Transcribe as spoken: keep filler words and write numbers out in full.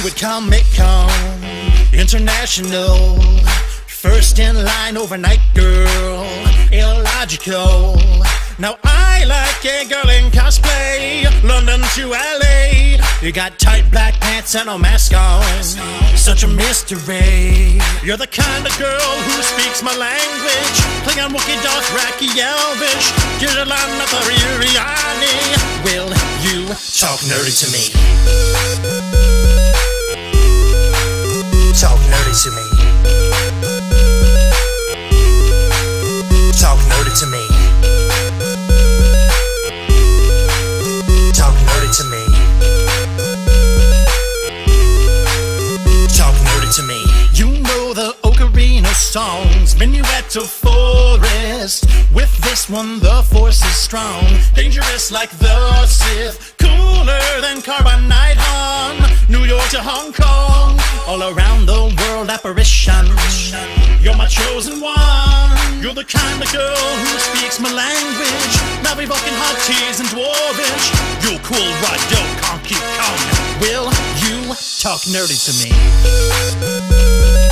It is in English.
you at Comic-Con International. First in line, overnight girl, illogical. Now I like a girl in cosplay, London to L A. You got tight black pants and a mask on, such a mystery. You're the kind of girl who speaks my language, Klingon, Wookiee, Dothraki, Elvish, Kirilan, Nathariani. Will you talk nerdy to me? Talk nerdy to me. Talk nerdy to me. Talk nerdy to me. Talk nerdy to me. You know the Ocarina songs, Minuet to Forest. With this one the force is strong, dangerous like the Sith, cooler than Carbonite Han. New York to Hong Kong, all around the world apparition. You're my chosen one. You're the kind of girl who speaks my language, Navi, Vulcan, hot teas and Dwarvish. You cool Rado, Conky Kong. Will you talk nerdy to me?